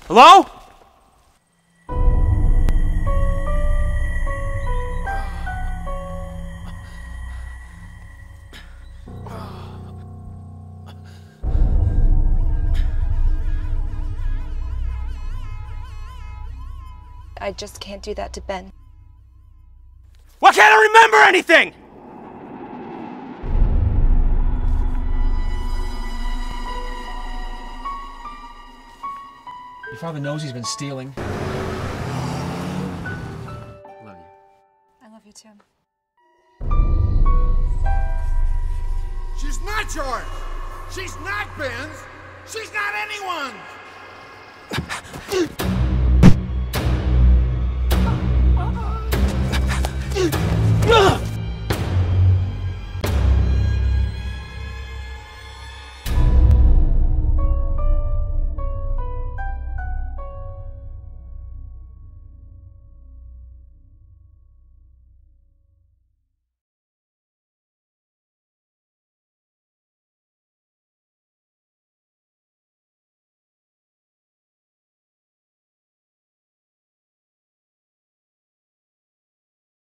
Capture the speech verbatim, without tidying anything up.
Hello? I just can't do that to Ben. Why can't I remember anything? Your father knows he's been stealing. Love you. I love you too. She's not yours! She's not Ben's! She's not anyone's!